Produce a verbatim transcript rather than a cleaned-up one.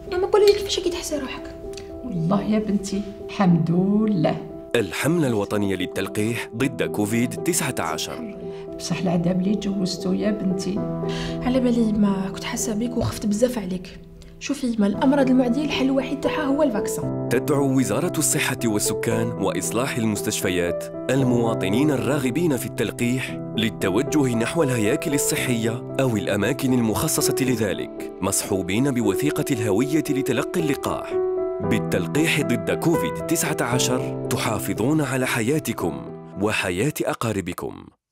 ماما قولي لي كيفاش كي تحسي روحك؟ والله يا بنتي الحمد لله. الحملة الوطنية للتلقيح ضد كوفيد تسعة عشر. بصح العذاب اللي جوزتو يا بنتي. على بالي ما كنت حاسه بيك وخفت بزاف عليك. شوفي ما الامراض المعديه الحل الوحيد تاعها هو الفاكسان. تدعو وزارة الصحة والسكان وإصلاح المستشفيات المواطنين الراغبين في التلقيح للتوجه نحو الهياكل الصحية أو الأماكن المخصصة لذلك، مصحوبين بوثيقة الهوية لتلقي اللقاح. بالتلقيح ضد كوفيد تسعة عشر تحافظون على حياتكم وحياة أقاربكم.